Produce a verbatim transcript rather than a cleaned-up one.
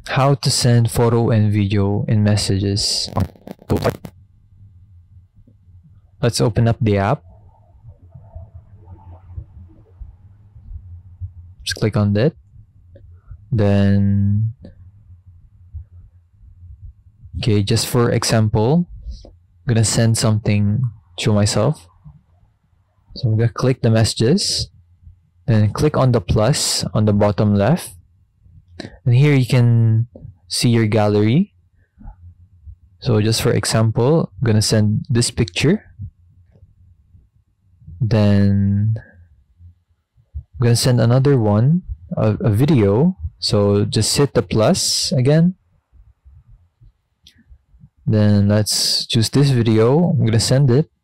how to send photo and video in messages. Let's open up the app. Just click on that. Then, okay, just for example, I'm gonna send something to myself. So I'm gonna click the messages, then click on the plus on the bottom left, and here you can see your gallery. So just for example, I'm gonna send this picture. Then I'm gonna send another one, a, a video. So just hit the plus again. Then let's choose this video. I'm gonna send it.